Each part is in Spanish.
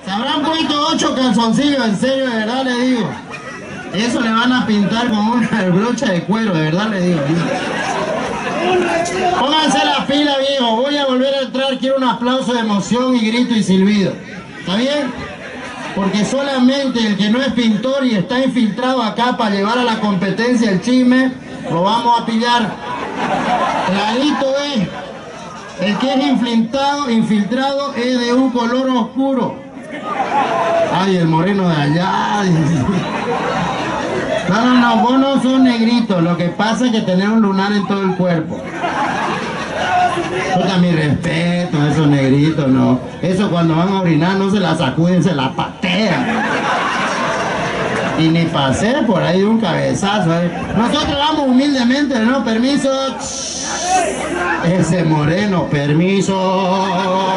Se habrán puesto 8 calzoncillos, en serio, de verdad le digo. Eso le van a pintar con una brocha de cuero, de verdad le digo. Pónganse la pila, viejo. Voy a volver a entrar. Quiero un aplauso de emoción y grito y silbido. ¿Está bien? Porque solamente el que no es pintor y está infiltrado acá para llevar a la competencia el chisme, lo vamos a pillar. Clarito es. El que es infiltrado es de un color oscuro. Ay, el moreno de allá. No, vos no sos negrito. Lo que pasa es que tenés un lunar en todo el cuerpo. Puta, mi respeto, esos negritos, no. Eso cuando van a orinar no se la sacuden, se la patean. Y ni pasé por ahí de un cabezazo. Nosotros vamos humildemente, ¿no? Permiso. Ese moreno, permiso.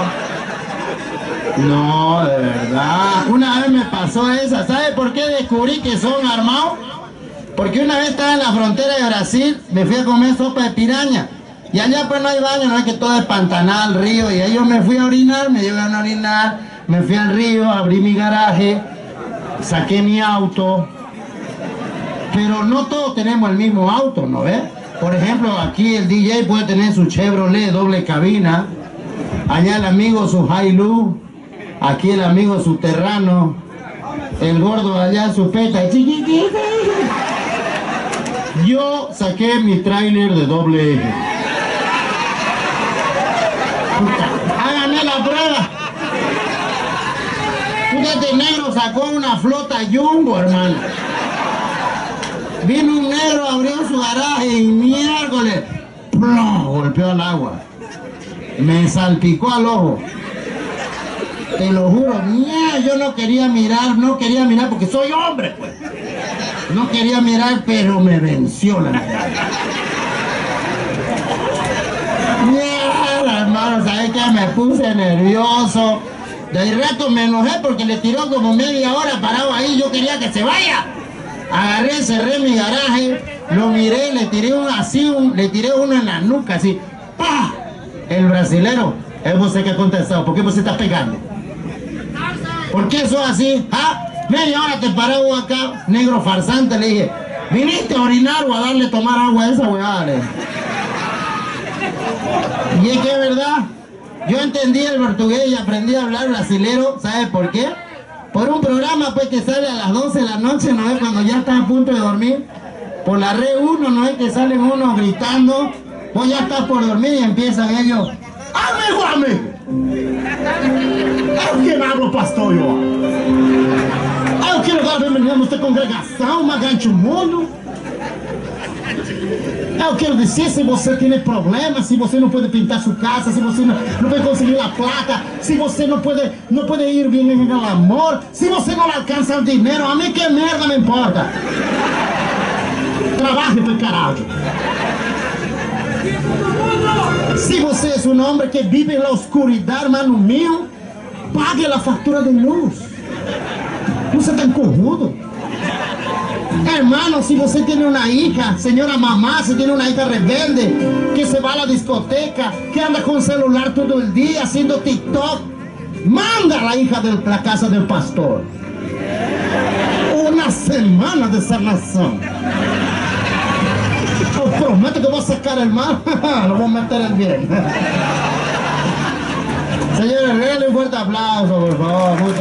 No, de verdad. Una vez me pasó esa. ¿Sabe por qué descubrí que son armados? Porque una vez estaba en la frontera de Brasil, me fui a comer sopa de piraña. Y allá pues no hay baño, no es que todo es pantanal, río. Y ahí yo me fui a orinar, me llevaron a orinar, me fui al río, abrí mi garaje, saqué mi auto. Pero no todos tenemos el mismo auto, ¿no ves? Por ejemplo, aquí el DJ puede tener su Chevrolet doble cabina. Allá el amigo su Hilux. Aquí el amigo su Terrano. El gordo allá su Peta chiquitita. Yo saqué mi tráiler de doble eje. Háganme la prueba. Fíjate, negro sacó una flota Jumbo, hermano. Vino un negro, abrió su garaje y miércoles, ¡plum!, golpeó al agua. Me salpicó al ojo. Te lo juro, yo no quería mirar porque soy hombre, pues. No quería mirar, pero me venció la mirada. Mierda, hermano, ¿sabes qué? Me puse nervioso. De ahí rato me enojé porque le tiró como media hora parado ahí. Yo quería que se vaya. Agarré, cerré mi garaje, lo miré, le tiré uno en la nuca, así. ¡Pah! El brasilero, es vos que ha contestado. ¿Por qué vos estás pegando? ¿Por qué sos así? ¿Ah? Media hora te parado acá, negro farsante, le dije. ¿Viniste a orinar o a darle a tomar agua a esa huevada? Y es que es verdad, yo entendí el portugués y aprendí a hablar brasilero. ¿Sabes por qué? Por un programa pues que sale a las 12 de la noche, ¿no es? Cuando ya estás a punto de dormir. Por la red 1, ¿no es? Que salen unos gritando. Vos ya estás por dormir y empiezan ellos. ¡Amigo! Eu que hablo, pastor, eu quero dar bem-vindo a esta congregação, Magante o Mundo. Eu quero dizer, se você tem problemas, se você não pode pintar sua casa, se você não pode conseguir a placa, se você não pode ir bem en el amor, se você não alcança o dinheiro, a mim que merda me importa. Trabalhe por caralho. Se você é um homem que vive na oscuridade, mano mío, pague a fatura de luz. Não se tan cojudo. Hermano, si você tiene una hija, señora mamá, si tiene una hija rebelde, que se va a la discoteca, que anda con celular todo el día haciendo TikTok, manda a la hija de la casa del pastor. Una semana de sanación. Os prometo que voy a sacar el mal, lo voy a meter en bien. Señores, regalen un fuerte aplauso, por favor.